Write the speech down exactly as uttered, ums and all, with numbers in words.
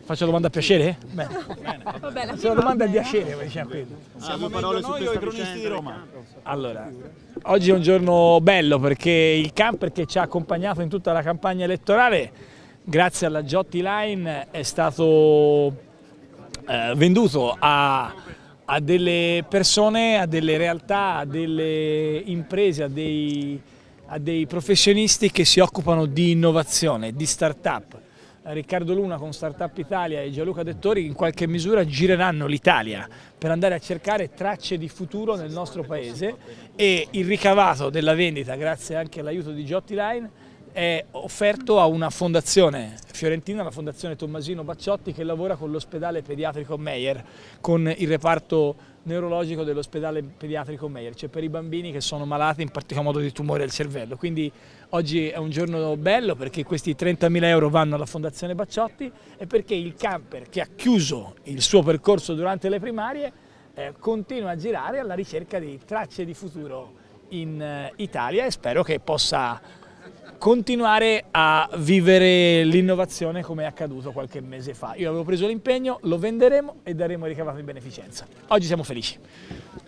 Faccio domanda a piacere? Bene. Vabbè, la Faccio la domanda a piacere, come diciamo qui. Siamo meglio noi o i cronisti di Roma? Allora, oggi è un giorno bello perché il camper che ci ha accompagnato in tutta la campagna elettorale, grazie alla Giotti Line, è stato eh, venduto a, a delle persone, a delle realtà, a delle imprese, a dei, a dei professionisti che si occupano di innovazione, di start-up. Riccardo Luna con Startup Italia e Gianluca Dettori in qualche misura gireranno l'Italia per andare a cercare tracce di futuro nel nostro paese, e il ricavato della vendita, grazie anche all'aiuto di Giotti Line, è offerto a una fondazione fiorentina, la fondazione Tommasino Bacciotti, che lavora con l'ospedale pediatrico Meyer, con il reparto neurologico dell'ospedale pediatrico Meyer, cioè per i bambini che sono malati in particolar modo di tumore al cervello. Quindi oggi è un giorno bello perché questi trentamila euro vanno alla fondazione Bacciotti e perché il camper, che ha chiuso il suo percorso durante le primarie, eh, continua a girare alla ricerca di tracce di futuro in eh, Italia, e spero che possa continuare a vivere l'innovazione come è accaduto qualche mese fa. Io avevo preso l'impegno, lo venderemo e daremo il ricavato in beneficenza. Oggi siamo felici.